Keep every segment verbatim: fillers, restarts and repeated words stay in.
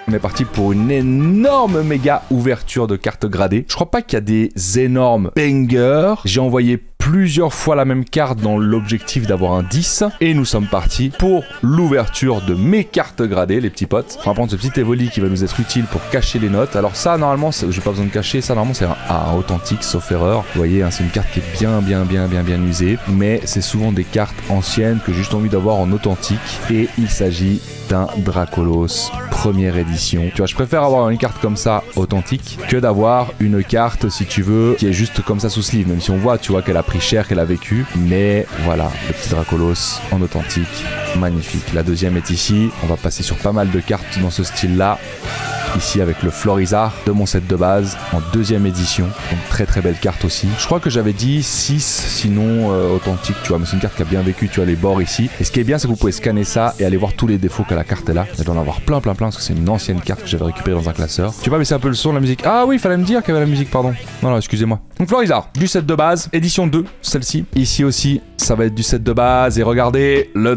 On est parti pour une énorme méga ouverture de cartes gradées. Je crois pas qu'il y a des énormes bangers. J'ai envoyé plusieurs fois la même carte dans l'objectif d'avoir un dix. Et nous sommes partis pour l'ouverture de mes cartes gradées, les petits potes. On va prendre ce petit Evoli qui va nous être utile pour cacher les notes. Alors ça, normalement, j'ai pas besoin de cacher. Ça, normalement, c'est un A authentique, sauf erreur. Vous voyez, hein, c'est une carte qui est bien, bien, bien, bien, bien usée. Mais c'est souvent des cartes anciennes que j'ai juste envie d'avoir en authentique. Et il s'agit d'un Dracolos première édition. Tu vois, je préfère avoir une carte comme ça authentique que d'avoir une carte, si tu veux, qui est juste comme ça sous sleeve. Même si on voit, tu vois, qu'elle a pris cher, qu'elle a vécu. Mais voilà, le petit Dracolos en authentique, magnifique. La deuxième est ici. On va passer sur pas mal de cartes dans ce style-là. Ici avec le Florizard de mon set de base en deuxième édition. Donc très très belle carte aussi. Je crois que j'avais dit six sinon euh, authentique, tu vois. Mais c'est une carte qui a bien vécu, tu as les bords ici. Et ce qui est bien, c'est que vous pouvez scanner ça et aller voir tous les défauts que la carte est là. Je dois en avoir plein plein plein parce que c'est une ancienne carte que j'avais récupérée dans un classeur. Tu vois, mais c'est un peu le son de la musique. Ah oui, il fallait me dire qu'il y avait la musique, pardon. Non, non, excusez-moi. Donc Florizard, du set de base, édition deux, celle-ci. Ici aussi, ça va être du set de base. Et regardez, le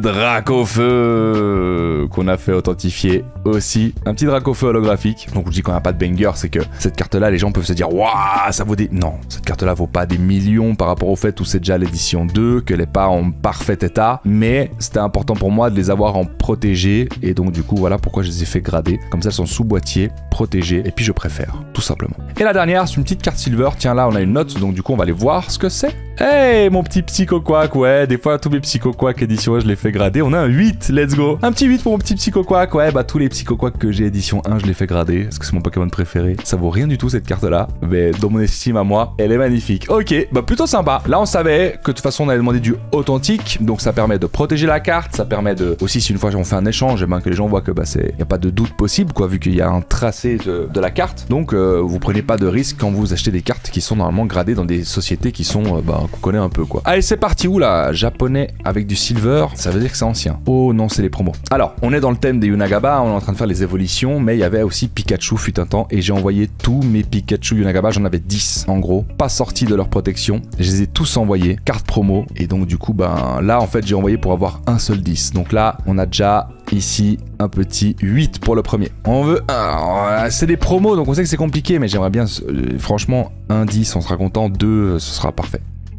Dracofeu qu'on a fait authentifier aussi. Un petit Dracofeu holographique. Donc je dis qu'on n'a pas de banger, c'est que cette carte là les gens peuvent se dire waouh, ça vaut des... Non, cette carte là vaut pas des millions par rapport au fait où c'est déjà l'édition deux, qu'elle est pas en parfait état, mais c'était important pour moi de les avoir en protégé et donc du coup voilà pourquoi je les ai fait grader, comme ça elles sont sous boîtier, protégées et puis je préfère, tout simplement. Et la dernière c'est une petite carte silver, tiens là on a une note donc du coup on va aller voir ce que c'est. Hey mon petit Psycho-Quack, ouais des fois tous mes Psycho-Quack édition un je les fais grader, on a un huit, let's go. Un petit huit pour mon petit Psycho-Quack, ouais bah tous les Psycho-Quack que j'ai édition un je les fais grader, parce que c'est mon Pokémon préféré. Ça vaut rien du tout cette carte là, mais dans mon estime à moi, elle est magnifique. Ok, bah plutôt sympa. Là on savait que de toute façon on avait demandé du authentique, donc ça permet de protéger la carte, ça permet de, aussi si une fois on fait un échange, et ben que les gens voient que bah c'est, y a pas de doute possible quoi, vu qu'il y a un tracé de, de la carte. Donc euh, vous prenez pas de risque quand vous achetez des cartes qui sont normalement gradées dans des sociétés qui sont, euh, bah qu'on connaît un peu quoi. Allez c'est parti, où là, japonais avec du silver, ça veut dire que c'est ancien. Oh non c'est les promos. Alors on est dans le thème des Yunagaba, on est en train de faire les évolutions, mais il y avait aussi Pikachu fut un temps et j'ai envoyé tous mes Pikachu Yunagaba, j'en avais dix en gros, pas sortis de leur protection, je les ai tous envoyés, carte promo, et donc du coup ben là en fait j'ai envoyé pour avoir un seul dix, donc là on a déjà ici un petit huit pour le premier. On veut un, c'est des promos donc on sait que c'est compliqué mais j'aimerais bien, euh, franchement un dix on sera content, deux ce sera parfait.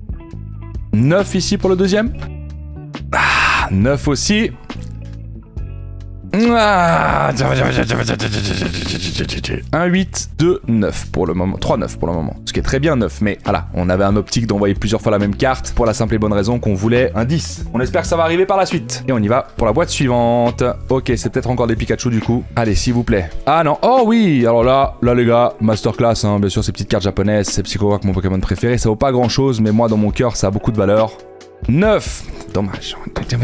neuf ici pour le deuxième. Ah, neuf aussi. Ah, un huit, deux, neuf pour le moment. trois neuf pour le moment. Ce qui est très bien neuf, mais voilà, on avait un optique d'envoyer plusieurs fois la même carte pour la simple et bonne raison qu'on voulait un dix. On espère que ça va arriver par la suite. Et on y va pour la boîte suivante. Ok, c'est peut-être encore des Pikachu du coup. Allez, s'il vous plaît. Ah non, oh oui, alors là, là les gars, masterclass, hein, bien sûr, ces petites cartes japonaises, c'est Psycho-Quack, mon Pokémon préféré. Ça vaut pas grand chose, mais moi dans mon cœur, ça a beaucoup de valeur. neuf. Dommage.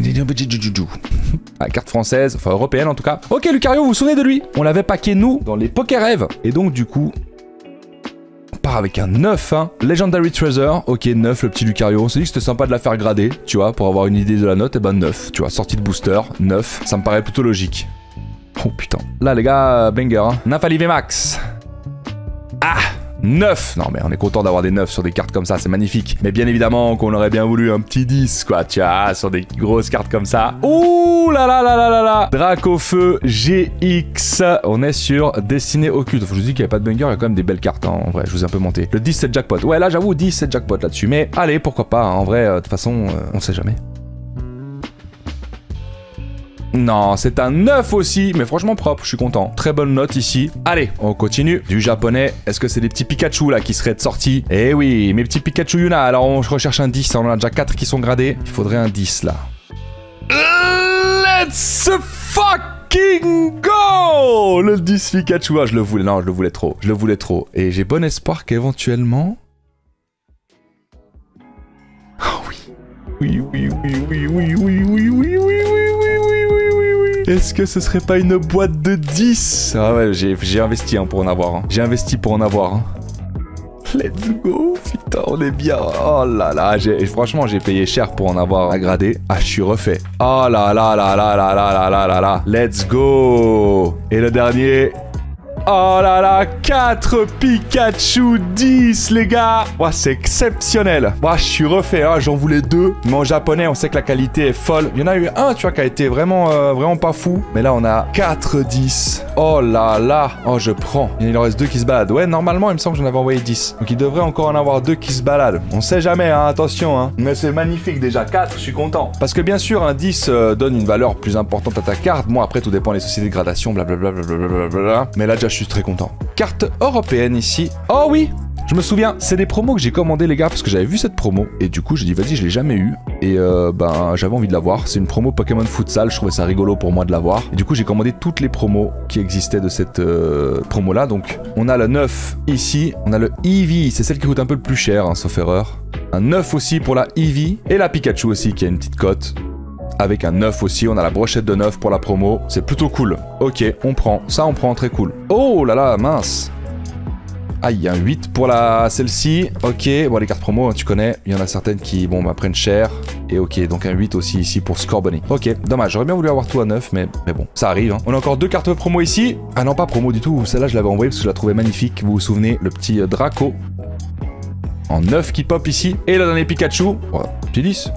La carte française, enfin européenne en tout cas. Ok, Lucario, vous vous souvenez de lui? On l'avait packé nous dans les Pokérêves. Et donc du coup, on part avec un neuf, hein. Legendary Treasure. Ok, neuf, le petit Lucario. On s'est dit que c'était sympa de la faire grader, tu vois, pour avoir une idée de la note. Et ben neuf, tu vois, sortie de booster, neuf. Ça me paraît plutôt logique. Oh putain. Là les gars, banger, hein. Nafali V Max. Ah, neuf. Non mais on est content d'avoir des neuf sur des cartes comme ça, c'est magnifique. Mais bien évidemment qu'on aurait bien voulu un petit dix quoi, tu vois, sur des grosses cartes comme ça. Ouh là là là là là là. Dracofeu G X. On est sur Destinée Occulte. Faut que je vous dis qu'il n'y avait pas de banger, il y a quand même des belles cartes hein, en vrai, je vous ai un peu monté. Le dix c'est jackpot. Ouais là j'avoue dix c'est jackpot là-dessus. Mais allez pourquoi pas, hein. En vrai, de euh, toute façon, euh, on sait jamais. Non, c'est un neuf aussi, mais franchement propre, je suis content. Très bonne note ici. Allez, on continue. Du japonais, est-ce que c'est des petits Pikachu là qui seraient sortis? Eh oui, mes petits Pikachu Yuna. Alors on recherche un dix, on en a déjà quatre qui sont gradés. Il faudrait un dix là. Let's fucking go! Le dix Pikachu, ah, je le voulais, non, je le voulais trop. Je le voulais trop. Et j'ai bon espoir qu'éventuellement... Oh oui. Oui, oui, oui, oui, oui, oui, oui, oui, oui, oui, oui, oui, oui. Est-ce que ce serait pas une boîte de dix? Ah ouais, j'ai investi hein, pour en avoir. Hein. J'ai investi pour en avoir. Hein. Let's go, putain, on est bien. Oh là là, franchement, j'ai payé cher pour en avoir à grader. Ah, je suis refait. Oh là là là là là là là là là là. Let's go. Et le dernier... Oh là là, quatre Pikachu dix, les gars. Ouais, c'est exceptionnel. Ouais, je suis refait, hein. J'en voulais deux. Mais en japonais, on sait que la qualité est folle. Il y en a eu un, tu vois, qui a été vraiment, euh, vraiment pas fou. Mais là, on a quatre dix. Oh là là. Oh, je prends. Il en reste deux qui se baladent. Ouais, normalement, il me semble que j'en avais envoyé dix. Donc, il devrait encore en avoir deux qui se baladent. On sait jamais, hein, attention, hein. Mais c'est magnifique déjà. quatre, je suis content. Parce que bien sûr, un dix euh, donne une valeur plus importante à ta carte. Bon, après, tout dépend des sociétés de gradation, blablabla. Blablabla. Mais là, déjà, je suis très content. Carte européenne ici. Oh oui, je me souviens, c'est des promos que j'ai commandé, les gars, parce que j'avais vu cette promo. Et du coup, j'ai dit, vas-y, je l'ai jamais eu. Et euh, ben, j'avais envie de l'avoir. C'est une promo Pokémon Futsal. Je trouvais ça rigolo pour moi de l'avoir. Et du coup, j'ai commandé toutes les promos qui existaient de cette euh, promo-là. Donc, on a le neuf ici. On a le Eevee. C'est celle qui coûte un peu le plus cher, hein, sauf erreur. Un neuf aussi pour la Eevee. Et la Pikachu aussi, qui a une petite cote. Avec un neuf aussi, on a la brochette de neuf pour la promo. C'est plutôt cool. Ok, on prend. Ça, on prend, très cool. Oh là là, mince. Ah, il y a un huit pour la celle-ci. Ok, bon, les cartes promo, hein, tu connais. Il y en a certaines qui, bon, bah, prennent cher. Et ok, donc un huit aussi ici pour Scorbunny. Ok, dommage. J'aurais bien voulu avoir tout à neuf, mais, mais bon, ça arrive. Hein. On a encore deux cartes promo ici. Ah non, pas promo du tout. Celle-là, je l'avais envoyée parce que je la trouvais magnifique. Vous vous souvenez, le petit Draco. En neuf qui pop ici. Et le dernier Pikachu. Voilà, petit dix.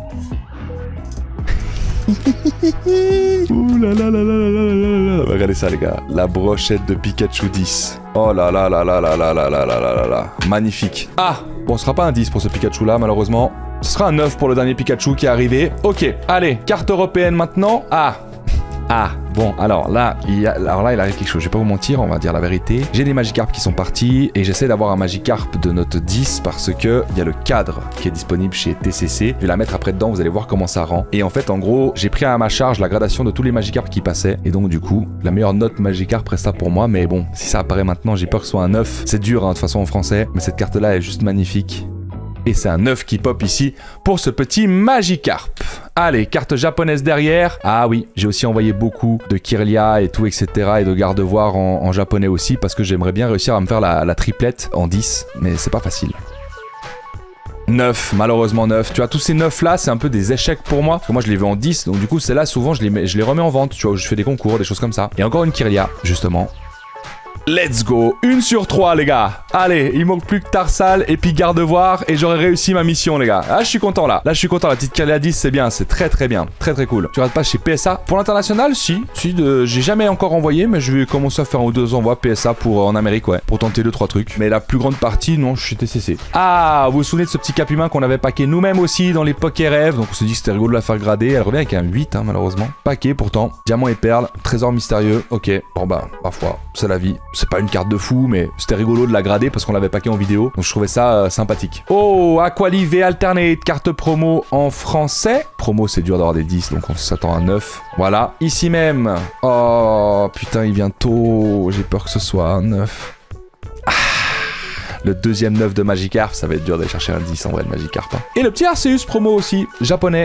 Ouh là là là là là là là. Regardez ça, les gars. La brochette de Pikachu dix. Oh là là là là là là là là là là là. Magnifique. Ah, bon, ce sera pas un dix pour ce Pikachu là, malheureusement. Ce sera un neuf pour le dernier Pikachu qui est arrivé. Ok, allez, carte européenne maintenant. Ah. Ah, bon, alors là, il y a, alors là, il arrive quelque chose. Je vais pas vous mentir, on va dire la vérité. J'ai des Magikarp qui sont partis et j'essaie d'avoir un Magikarp de note dix parce que il y a le cadre qui est disponible chez T C C. Je vais la mettre après dedans, vous allez voir comment ça rend. Et en fait, en gros, j'ai pris à ma charge la gradation de tous les Magikarp qui passaient. Et donc, du coup, la meilleure note Magikarp reste ça pour moi. Mais bon, si ça apparaît maintenant, j'ai peur que ce soit un neuf. C'est dur, hein, de toute façon, en français. Mais cette carte-là est juste magnifique. Et c'est un neuf qui pop ici pour ce petit Magikarp. Allez, carte japonaise derrière. Ah oui, j'ai aussi envoyé beaucoup de Kirlia et tout, et cetera. Et de Gardevoir en, en japonais aussi, parce que j'aimerais bien réussir à me faire la, la triplette en dix, mais c'est pas facile. neuf, malheureusement neuf. Tu vois, tous ces neuf là, c'est un peu des échecs pour moi. Parce que moi, je les veux en dix, donc du coup, c'est là souvent, je les, mets, je les remets en vente. Tu vois, je fais des concours, des choses comme ça. Et encore une Kirlia, justement. Let's go, une sur trois les gars. Allez, il manque plus que Tarsal et puis Gardevoir et j'aurais réussi ma mission les gars. Ah, je suis content là. Là, je suis content. La petite Kirlia dix, c'est bien, c'est très très bien, très très cool. Tu regardes pas chez P S A pour l'international? Si, si. De... J'ai jamais encore envoyé, mais je vais commencer à faire un ou deux envois P S A pour euh, en Amérique, ouais, pour tenter deux trois trucs. Mais la plus grande partie, non, je suis T C C. Ah, vous vous souvenez de ce petit Capumin qu'on avait packé nous-mêmes aussi dans les Pokérêves? Donc on s'est dit que c'était rigolo de la faire grader. Elle revient avec un huit, hein, malheureusement. Packé pourtant. Diamant et perles, trésor mystérieux. Ok, bon bah, parfois, c'est la vie. C'est pas une carte de fou, mais c'était rigolo de la grader parce qu'on l'avait packé en vidéo. Donc je trouvais ça euh, sympathique. Oh, Aquali V Alternate, carte promo en français. Promo, c'est dur d'avoir des dix, donc on s'attend à neuf. Voilà, ici même. Oh, putain, il vient tôt. J'ai peur que ce soit un neuf. Ah, le deuxième neuf de Magikarp, ça va être dur d'aller chercher un dix en vrai de Magikarp. Hein. Et le petit Arceus promo aussi, japonais.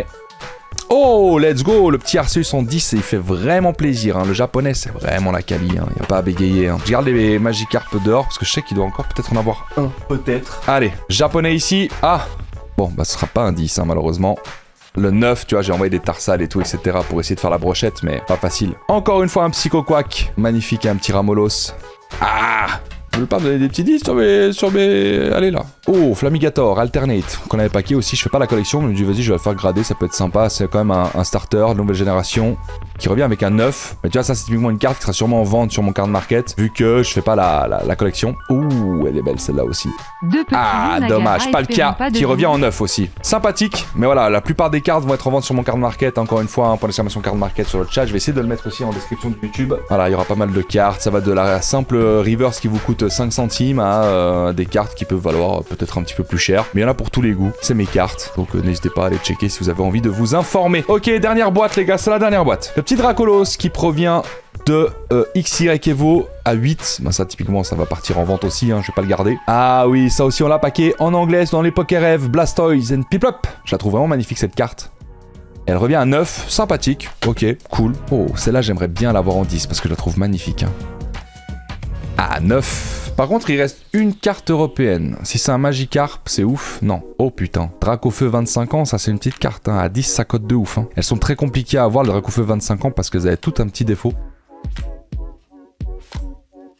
Oh, let's go, le petit Arceus en dix, il fait vraiment plaisir. Hein. Le japonais, c'est vraiment la quali, il hein. n'y a pas à bégayer. Hein. Je garde les Magikarp dehors parce que je sais qu'il doit encore peut-être en avoir un. Peut-être. Allez, japonais ici. Ah, bon, bah ce sera pas un dix, hein, malheureusement. Le neuf, tu vois, j'ai envoyé des Tarsal et tout, et cetera pour essayer de faire la brochette, mais pas facile. Encore une fois, un Psychoquack. Magnifique, un petit Ramolos. Ah, je veux pas me donner des petits dix sur mes... sur mes... Allez là. Oh, Flamigator, Alternate, qu'on avait packé aussi. Je fais pas la collection, mais je me dis vas-y, je vais le faire grader, ça peut être sympa. C'est quand même un, un starter, nouvelle génération, qui revient avec un neuf. Mais tu vois, ça c'est typiquement une carte qui sera sûrement en vente sur mon card market, vu que je fais pas la, la, la collection. Ouh, elle est belle celle-là aussi. Ah, dommage, pas le cas, qui revient en neuf aussi. Sympathique, mais voilà, la plupart des cartes vont être en vente sur mon card market. Encore une fois, hein, pour l'exclamation card market sur le chat, je vais essayer de le mettre aussi en description de YouTube. Voilà, il y aura pas mal de cartes. Ça va de la simple reverse qui vous coûte cinq centimes à euh, des cartes qui peuvent valoir peut-être un petit peu plus cher. Mais il y en a pour tous les goûts. C'est mes cartes. Donc euh, n'hésitez pas à aller checker si vous avez envie de vous informer. Ok, dernière boîte les gars, c'est la dernière boîte. Le petit Dracolos qui provient de euh, X Y Evo à huit. Ben ça typiquement ça va partir en vente aussi, hein, je vais pas le garder. Ah oui, ça aussi on l'a packé en anglais dans les Pokérêves, Blastoise and Piplup. Je la trouve vraiment magnifique cette carte. Elle revient à neuf, sympathique. Ok, cool. Oh, celle-là j'aimerais bien l'avoir en dix parce que je la trouve magnifique. Hein. Ah, neuf. Par contre, il reste une carte européenne. Si c'est un Magikarp, c'est ouf. Non. Oh putain. Dracofeu vingt-cinq ans, ça c'est une petite carte. Hein. À dix, ça cote de ouf. Hein. Elles sont très compliquées à avoir, le Dracofeu vingt-cinq ans, parce qu'elles avaient tout un petit défaut. Oh,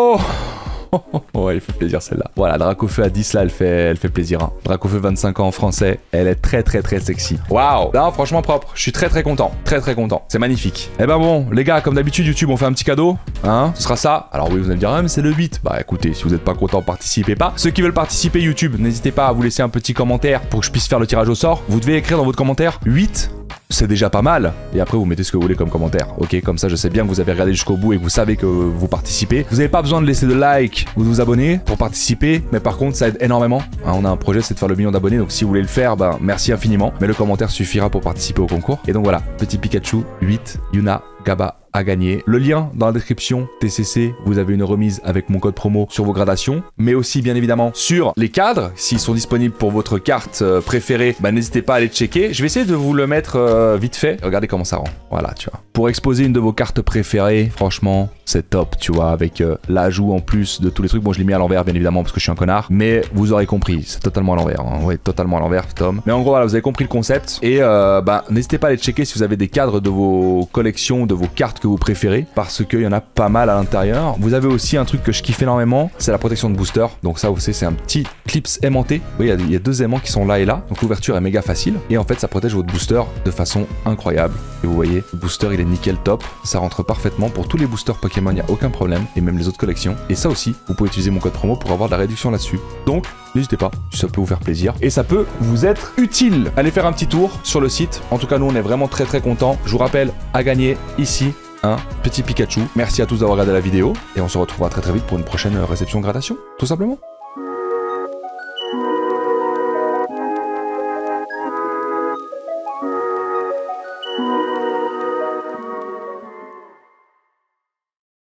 Oh ouais, il fait plaisir celle-là. Voilà, Dracofeu à dix là, elle fait, elle fait plaisir. Hein. Dracofeu vingt-cinq ans en français, elle est très très très sexy. Waouh! Là, franchement propre. Je suis très très content. Très très content. C'est magnifique. Eh ben bon, les gars, comme d'habitude, YouTube, on fait un petit cadeau. Hein? Ce sera ça. Alors oui, vous allez me dire, ah, mais c'est le huit. Bah écoutez, si vous n'êtes pas content, participez pas. Ceux qui veulent participer YouTube, n'hésitez pas à vous laisser un petit commentaire pour que je puisse faire le tirage au sort. Vous devez écrire dans votre commentaire huit. C'est déjà pas mal. Et après, vous mettez ce que vous voulez comme commentaire. Ok, comme ça, je sais bien que vous avez regardé jusqu'au bout et que vous savez que vous participez. Vous n'avez pas besoin de laisser de like ou de vous abonner pour participer. Mais par contre, ça aide énormément. Hein, on a un projet, c'est de faire le million d'abonnés. Donc si vous voulez le faire, ben merci infiniment. Mais le commentaire suffira pour participer au concours. Et donc voilà, petit Pikachu, huit, Yuna, Gaba à gagner. Le lien dans la description, T C C, vous avez une remise avec mon code promo sur vos gradations, mais aussi bien évidemment sur les cadres, s'ils sont disponibles pour votre carte euh, préférée, bah n'hésitez pas à aller checker. Je vais essayer de vous le mettre euh, vite fait. Regardez comment ça rend. Voilà, tu vois. Pour exposer une de vos cartes préférées, franchement, c'est top, tu vois, avec euh, l'ajout en plus de tous les trucs. Bon, je l'ai mis à l'envers, bien évidemment, parce que je suis un connard, mais vous aurez compris, c'est totalement à l'envers. Hein. Ouais, totalement à l'envers, Tom. Mais en gros, voilà, vous avez compris le concept. Et euh, bah, n'hésitez pas à aller checker si vous avez des cadres de vos collections, de vos cartes que vous préférez, parce qu'il y en a pas mal à l'intérieur. Vous avez aussi un truc que je kiffe énormément, c'est la protection de booster. Donc ça, vous savez, c'est un petit clips aimanté. Vous voyez, il y a deux aimants qui sont là et là. Donc l'ouverture est méga facile. Et en fait, ça protège votre booster de façon incroyable. Et vous voyez, le booster, il est nickel top. Ça rentre parfaitement pour tous les boosters Pokémon, il n'y a aucun problème. Et même les autres collections. Et ça aussi, vous pouvez utiliser mon code promo pour avoir de la réduction là-dessus. Donc, n'hésitez pas, ça peut vous faire plaisir. Et ça peut vous être utile. Allez faire un petit tour sur le site. En tout cas, nous, on est vraiment très très contents. Je vous rappelle, à gagner ici, un petit Pikachu. Merci à tous d'avoir regardé la vidéo. Et on se retrouvera très très vite pour une prochaine réception gradation, tout simplement.